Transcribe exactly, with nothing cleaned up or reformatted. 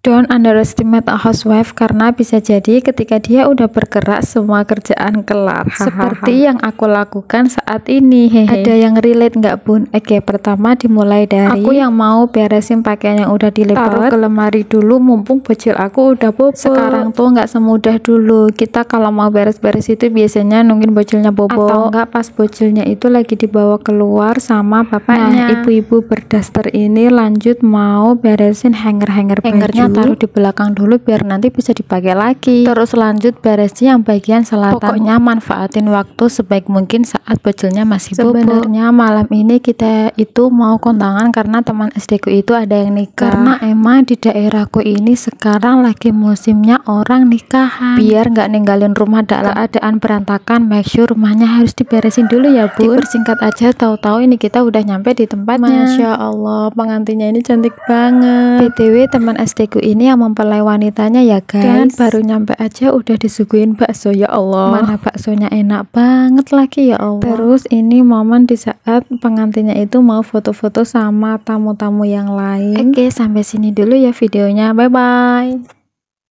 Don't underestimate a housewife, karena bisa jadi ketika dia udah bergerak semua kerjaan kelar. Seperti yang aku lakukan saat ini. Hehe. Ada yang relate nggak bun? Oke, pertama dimulai dari aku yang mau beresin pakaian yang udah dilipat, taruh ke lemari dulu mumpung bocil aku udah bobo. Sekarang tuh nggak semudah dulu. Kita kalau mau beres-beres itu biasanya nungguin bocilnya bobo, atau enggak pas bocilnya itu lagi dibawa keluar sama bapaknya. Nah, ibu-ibu berdaster ini lanjut mau beresin hanger-hanger baju, taruh di belakang dulu biar nanti bisa dipakai lagi. Terus lanjut beresin yang bagian selatan. Pokoknya manfaatin waktu sebaik mungkin saat bocilnya masih bobo. Sebenarnya malam ini kita itu mau kondangan karena teman S D ku itu ada yang nikah. Karena emang di daerahku ini sekarang lagi musimnya orang nikahan. Biar nggak ninggalin rumah dalam keadaan berantakan, make sure rumahnya harus diberesin dulu ya bu. Dipersingkat aja, tahu-tahu ini kita udah nyampe di tempatnya. Masya Allah, pengantinnya ini cantik banget. B T W teman S D ku ini yang mempelai wanitanya ya guys. Dan baru nyampe aja udah disuguhin bakso, ya Allah. Mana baksonya enak banget lagi, ya Allah. Terus ini momen di saat pengantinnya itu mau foto-foto sama tamu-tamu yang lain. Oke, sampai sini dulu ya videonya. Bye bye.